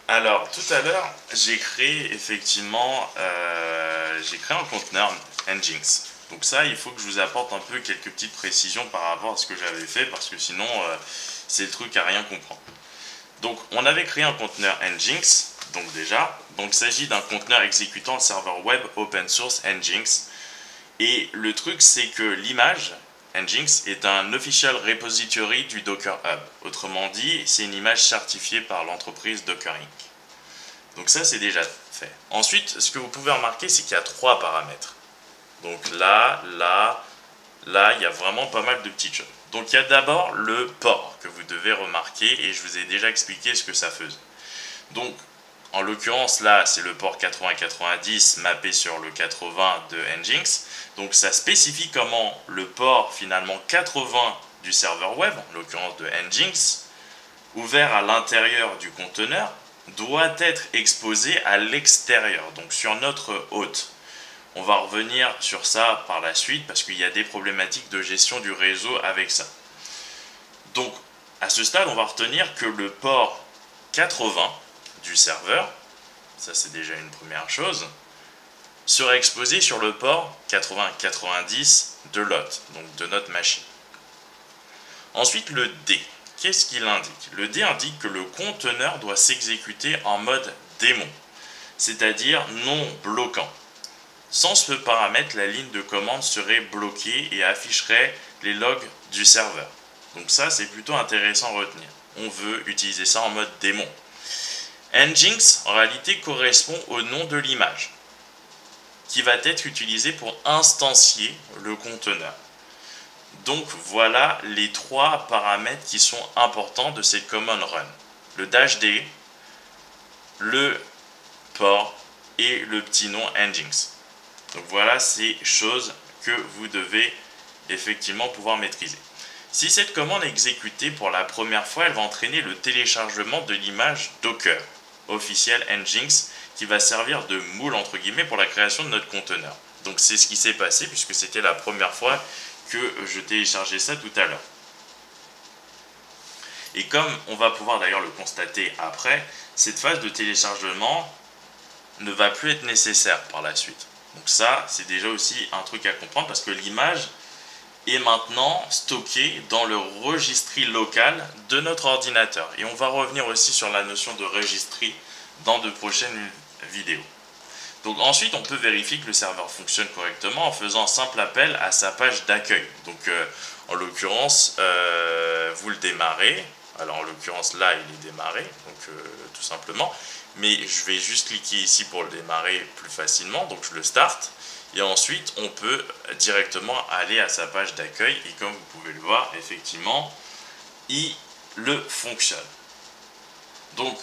Alors, tout à l'heure, j'ai créé effectivement j'ai créé un conteneur Nginx. Donc ça, il faut que je vous apporte un peu quelques petites précisions par rapport à ce que j'avais fait, parce que sinon, c'est le truc à rien comprendre. Donc, on avait créé un conteneur Nginx, donc déjà. Donc, il s'agit d'un conteneur exécutant le serveur web open source Nginx. Et le truc, c'est que l'image Nginx est un official repository du Docker Hub. Autrement dit, c'est une image certifiée par l'entreprise Docker Inc. Donc ça, c'est déjà fait. Ensuite, ce que vous pouvez remarquer, c'est qu'il y a trois paramètres. Donc là, il y a vraiment pas mal de petites choses. Donc il y a d'abord le port que vous devez remarquer, et je vous ai déjà expliqué ce que ça faisait. Donc, en l'occurrence, là, c'est le port 8090 mappé sur le 80 de Nginx. Donc ça spécifie comment le port finalement 80 du serveur web, en l'occurrence de Nginx, ouvert à l'intérieur du conteneur, doit être exposé à l'extérieur, donc sur notre hôte. On va revenir sur ça par la suite parce qu'il y a des problématiques de gestion du réseau avec ça. Donc, à ce stade, on va retenir que le port 80 du serveur, ça c'est déjà une première chose, sera exposé sur le port 80-90 de l'hôte, donc de notre machine. Ensuite, le D. Qu'est-ce qu'il indique? Le D indique que le conteneur doit s'exécuter en mode démon, c'est-à-dire non bloquant. Sans ce paramètre, la ligne de commande serait bloquée et afficherait les logs du serveur. Donc ça, c'est plutôt intéressant à retenir. On veut utiliser ça en mode démon. Nginx, en réalité, correspond au nom de l'image, qui va être utilisé pour instancier le conteneur. Donc voilà les trois paramètres qui sont importants de cette command run. Le -d, le port et le petit nom Nginx. Donc voilà ces choses que vous devez effectivement pouvoir maîtriser. Si cette commande est exécutée pour la première fois, elle va entraîner le téléchargement de l'image Docker officielle Nginx qui va servir de moule entre guillemets pour la création de notre conteneur. Donc c'est ce qui s'est passé puisque c'était la première fois que je téléchargeais ça tout à l'heure. Et comme on va pouvoir d'ailleurs le constater après, cette phase de téléchargement ne va plus être nécessaire par la suite. Donc ça, c'est déjà aussi un truc à comprendre parce que l'image est maintenant stockée dans le registry local de notre ordinateur. Et on va revenir aussi sur la notion de registry dans de prochaines vidéos. Donc ensuite, on peut vérifier que le serveur fonctionne correctement en faisant un simple appel à sa page d'accueil. Donc en l'occurrence, vous le démarrez. Alors en l'occurrence là, il est démarré, donc tout simplement. Mais je vais juste cliquer ici pour le démarrer plus facilement. Donc je le start. Et ensuite, on peut directement aller à sa page d'accueil. Et comme vous pouvez le voir, effectivement, il le fonctionne. Donc,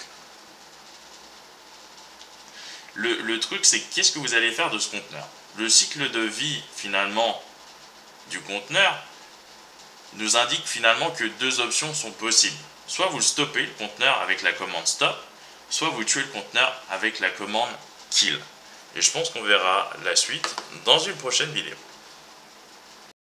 le truc, c'est qu'est-ce que vous allez faire de ce conteneur? Le cycle de vie, finalement, du conteneur nous indique finalement que deux options sont possibles. Soit vous stoppez le conteneur avec la commande stop, soit vous tuez le conteneur avec la commande kill. Et je pense qu'on verra la suite dans une prochaine vidéo.